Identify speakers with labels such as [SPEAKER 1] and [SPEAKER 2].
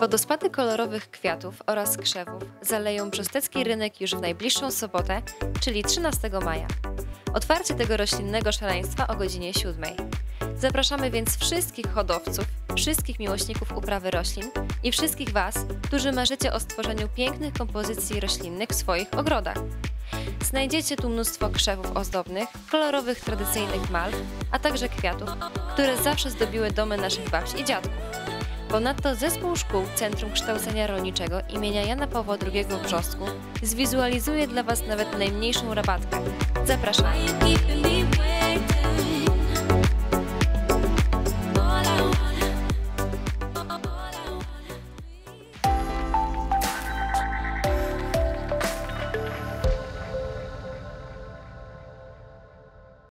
[SPEAKER 1] Wodospady kolorowych kwiatów oraz krzewów zaleją Brzostecki Rynek już w najbliższą sobotę, czyli 13 maja. Otwarcie tego roślinnego szaleństwa o godzinie 7. Zapraszamy więc wszystkich hodowców, wszystkich miłośników uprawy roślin i wszystkich Was, którzy marzycie o stworzeniu pięknych kompozycji roślinnych w swoich ogrodach. Znajdziecie tu mnóstwo krzewów ozdobnych, kolorowych tradycyjnych malw, a także kwiatów, które zawsze zdobiły domy naszych babci i dziadków. Ponadto zespół szkół Centrum Kształcenia Rolniczego imienia Jana Pawła II w Brzostku zwizualizuje dla Was nawet najmniejszą rabatkę. Zapraszamy!